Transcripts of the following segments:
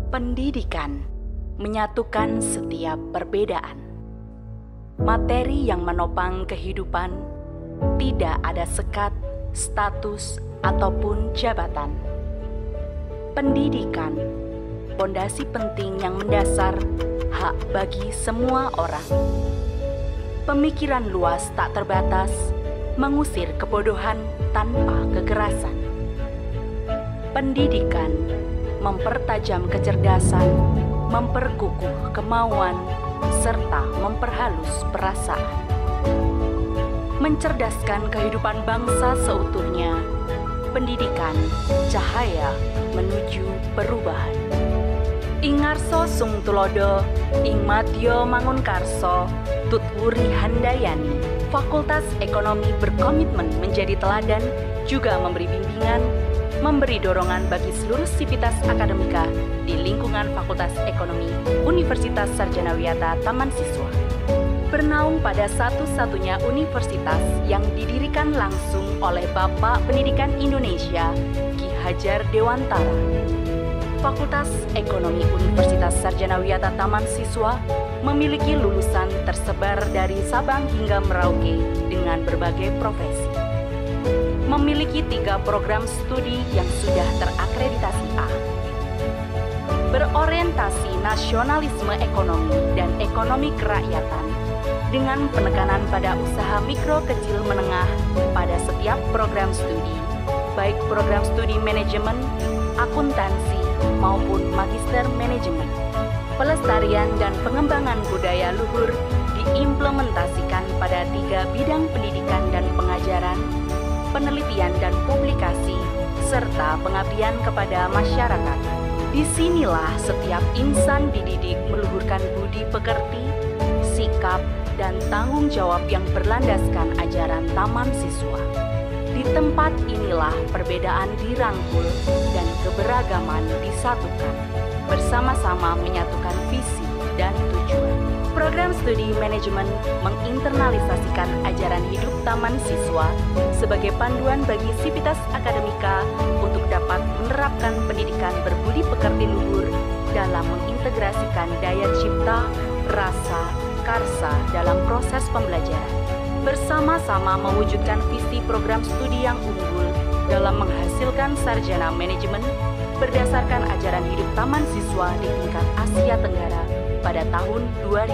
Pendidikan menyatukan setiap perbedaan. Materi yang menopang kehidupan, tidak ada sekat, status, ataupun jabatan. Pendidikan, fondasi penting yang mendasar, hak bagi semua orang. Pemikiran luas tak terbatas, mengusir kebodohan tanpa kekerasan. Pendidikan mempertajam kecerdasan, memperkukuh kemauan, serta memperhalus perasaan. Mencerdaskan kehidupan bangsa seutuhnya, pendidikan cahaya menuju perubahan. Ing ngarso sung tulodo, ing madya mangunkarso, tutwuri handayani. Fakultas Ekonomi berkomitmen menjadi teladan, juga memberi bimbingan, memberi dorongan bagi seluruh sivitas akademika di lingkungan Fakultas Ekonomi Universitas Sarjana Wiyata Taman Siswa. Bernaung pada satu-satunya universitas yang didirikan langsung oleh Bapak Pendidikan Indonesia, Ki Hajar Dewantara. Fakultas Ekonomi Universitas Sarjana Wiyata Taman Siswa memiliki lulusan tersebar dari Sabang hingga Merauke dengan berbagai profesi. Memiliki 3 program studi yang sudah terakreditasi A. Berorientasi nasionalisme ekonomi dan ekonomi kerakyatan dengan penekanan pada usaha mikro kecil menengah pada setiap program studi, baik program studi manajemen, akuntansi, maupun magister manajemen. Pelestarian dan pengembangan budaya luhur diimplementasikan pada 3 bidang pendidikan dan pengajaran, penelitian dan publikasi, serta pengabdian kepada masyarakat. Disinilah setiap insan dididik meluhurkan budi pekerti, sikap, dan tanggung jawab yang berlandaskan ajaran Taman Siswa. Di tempat inilah perbedaan dirangkul dan keberagaman disatukan, bersama-sama menyatukan visi dan tujuan. Program studi manajemen menginternalisasikan ajaran hidup Taman Siswa sebagai panduan bagi sivitas akademika untuk dapat menerapkan pendidikan berbudi pekerti luhur dalam mengintegrasikan daya cipta, rasa, karsa dalam proses pembelajaran. Bersama-sama mewujudkan visi program studi yang unggul dalam menghasilkan sarjana manajemen berdasarkan ajaran hidup Taman Siswa di tingkat Asia Tenggara pada tahun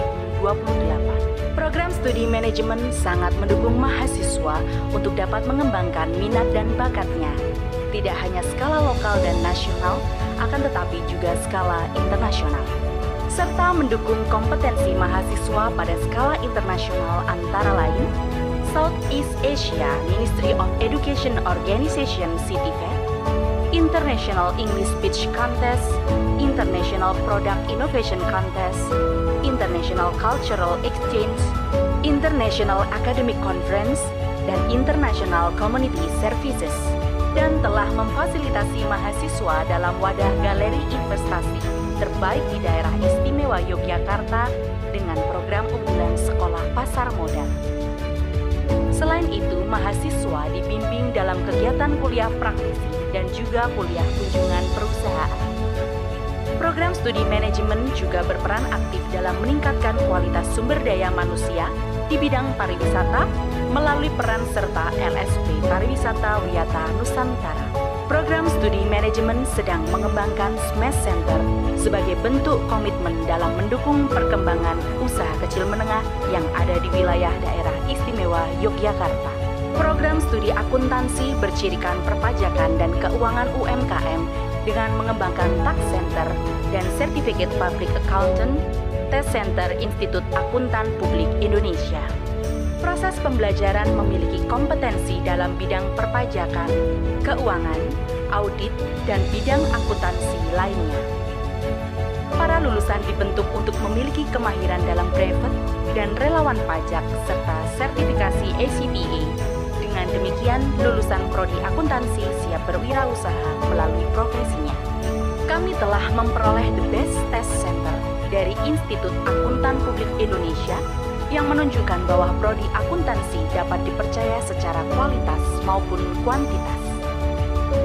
2028. Program studi manajemen sangat mendukung mahasiswa untuk dapat mengembangkan minat dan bakatnya, tidak hanya skala lokal dan nasional, akan tetapi juga skala internasional, serta mendukung kompetensi mahasiswa pada skala internasional antara lain Southeast Asia Ministry of Education Organization (CITIFED), International English Speech Contest, International Product Innovation Contest, International Cultural Exchange, International Academic Conference, dan International Community Services, dan telah memfasilitasi mahasiswa dalam wadah galeri investasi terbaik di daerah istimewa Yogyakarta dengan program unggulan sekolah pasar modal. Selain itu, mahasiswa dibimbing dalam kegiatan kuliah praktisi dan juga kuliah kunjungan perusahaan. Program studi manajemen juga berperan aktif dalam meningkatkan kualitas sumber daya manusia di bidang pariwisata melalui peran serta LSP Pariwisata Wiyata Nusantara. Program studi manajemen sedang mengembangkan SMAS Center sebagai bentuk komitmen dalam mendukung perkembangan usaha kecil menengah yang ada di wilayah daerah istimewa Yogyakarta. Program studi akuntansi bercirikan perpajakan dan keuangan UMKM dengan mengembangkan Tax Center dan Certificate Public Accountant, Test Center Institut Akuntan Publik Indonesia. Proses pembelajaran memiliki kompetensi dalam bidang perpajakan, keuangan, audit, dan bidang akuntansi lainnya. Para lulusan dibentuk untuk memiliki kemahiran dalam brevet dan relawan pajak serta sertifikasi ACPA. Dengan demikian, lulusan prodi akuntansi siap berwirausaha melalui profesinya. Kami telah memperoleh The Best Test Center dari Institut Akuntan Publik Indonesia yang menunjukkan bahwa prodi akuntansi dapat dipercaya secara kualitas maupun kuantitas.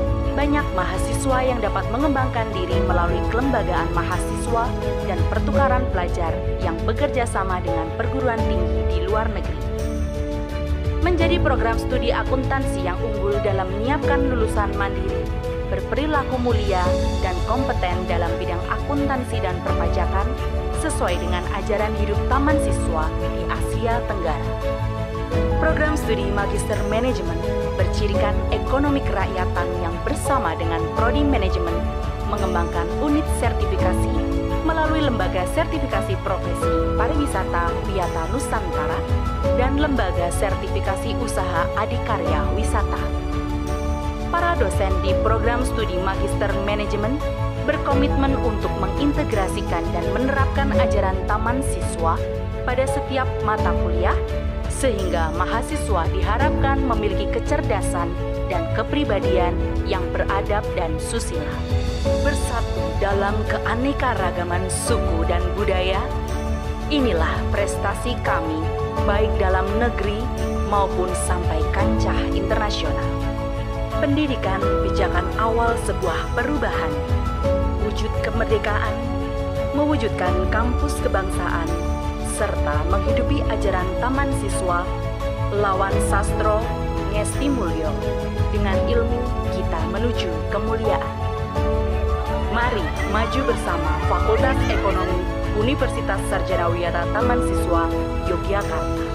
banyak mahasiswa yang dapat mengembangkan diri melalui kelembagaan mahasiswa dan pertukaran pelajar yang bekerja sama dengan perguruan tinggi di luar negeri. Menjadi program studi akuntansi yang unggul dalam menyiapkan lulusan mandiri, berperilaku mulia, dan kompeten dalam bidang akuntansi dan perpajakan sesuai dengan ajaran hidup taman siswa di Asia Tenggara. Program studi Magister Manajemen bercirikan ekonomi kerakyatan yang bersama dengan Prodi Manajemen mengembangkan unit sertifikasi melalui Lembaga Sertifikasi Profesi Pariwisata Wiyata Nusantara dan Lembaga Sertifikasi Usaha Adikarya Wisata. Para dosen di program studi Magister Manajemen berkomitmen untuk mengintegrasikan dan menerapkan ajaran taman siswa pada setiap mata kuliah, sehingga mahasiswa diharapkan memiliki kecerdasan dan kepribadian yang beradab dan susila. Bersatu dalam keanekaragaman suku dan budaya, inilah prestasi kami baik dalam negeri maupun sampai kancah internasional. Pendidikan pijakan awal sebuah perubahan, wujud kemerdekaan, mewujudkan kampus kebangsaan, serta menghidupi ajaran taman siswa, lawan sastro, ngesti mulyo, dengan ilmu kita menuju kemuliaan. Mari maju bersama Fakultas Ekonomi Universitas Sarjana Wiyata Taman Siswa, Yogyakarta.